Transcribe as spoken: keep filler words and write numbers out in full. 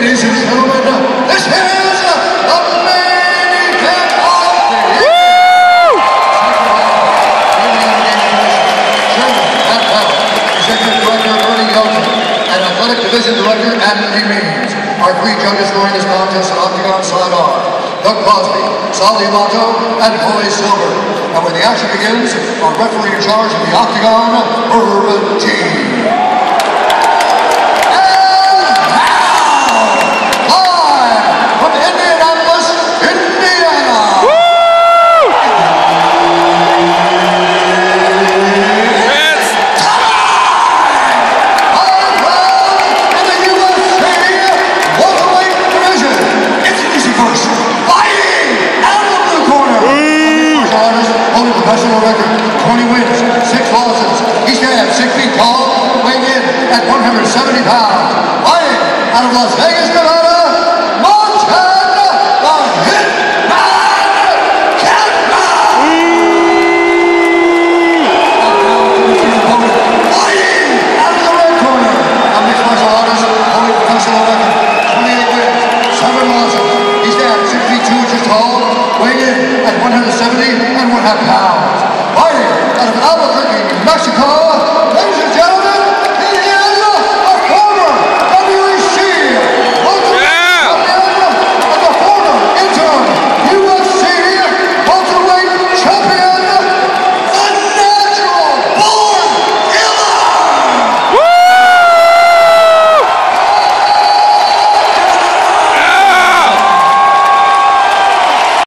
Ladies and gentlemen, this is the main event of the year. Chairman Pat Powell, Executive Director Ernie Yelton, and Athletic Division Director Andy Means. Our three judges scoring this contest on Octagon side are Doug Crosby, Sal D'Amato, and Corey Silver. And when the action begins, our referee in charge of the Octagon, Herb G. Professional record, twenty wins, six losses. He stands six feet tall, weighing in at one hundred seventy pounds. Fighting out of Las Vegas, Nevada, Montan the Hitman Catman! Fighting out of the red corner, a mixed martial artist, holding professional record, twenty-eight wins, seven losses. He stands six feet two inches tall, weighing in at one hundred seventy and one half pounds. Fighting out of Albuquerque, Mexico,